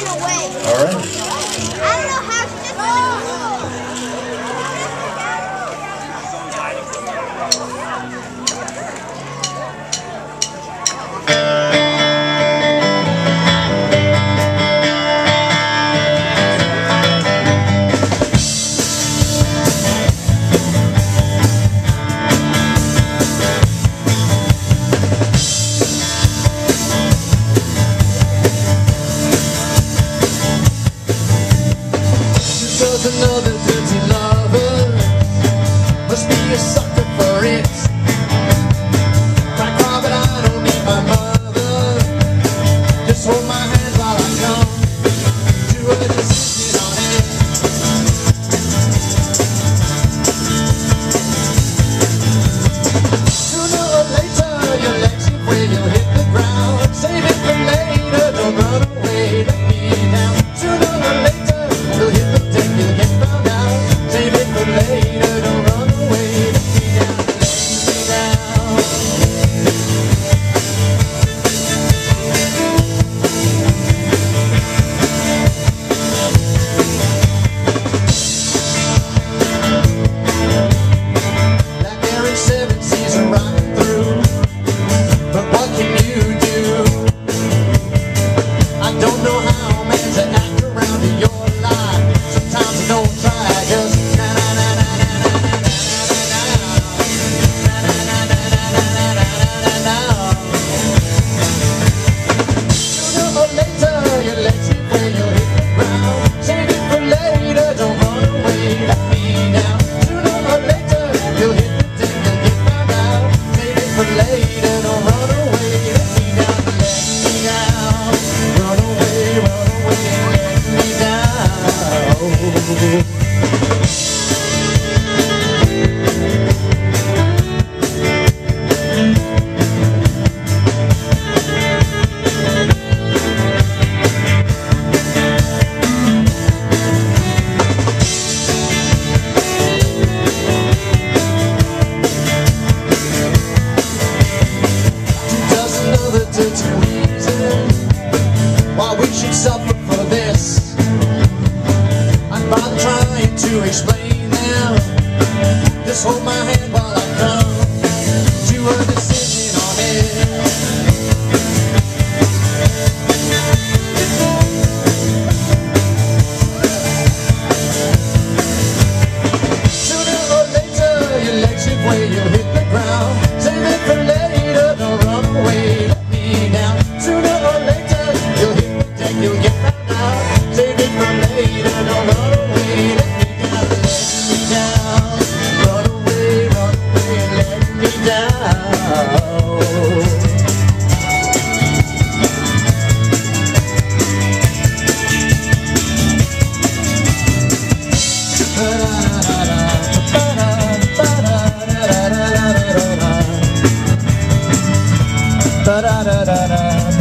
All right. I don't know how to another dirty lover, must be a sucker for it. Cry, cry, but I don't need my mother. Just hold my hand while I come to a decision on it. Sooner or later your legs give way, you'll hit the ground. Save it for later, don't run away, let me down. Sooner or later you'll hit the deck, you'll get found out. Save it for later, don't run away, let me down, let me down. Like there in 7 seas are riding through, but what can you do? I don't know how man to act around in your life. Sometimes I don't try, just na na na na na na na na na na. Sooner or later your legs give way, you'll hit the ground. Save it for later, don't run away, let me down. Sooner or later you'll hit the deck, you'll get found out. Save it for later, don't run away, let me down, let me down. Run away, let me down. Another dirty reason why we should suffer for this. I'm not trying to explain them. Just hold my hand while I come to a decision on it. Sooner or later your legs give way, you'll hit the ground. Save it for later, don't run away, let me down. Sooner or later you'll hit the deck, you'll get found out. Save it for later, don't run away, let me down, let me down. Run away, let me down. Da da da da da.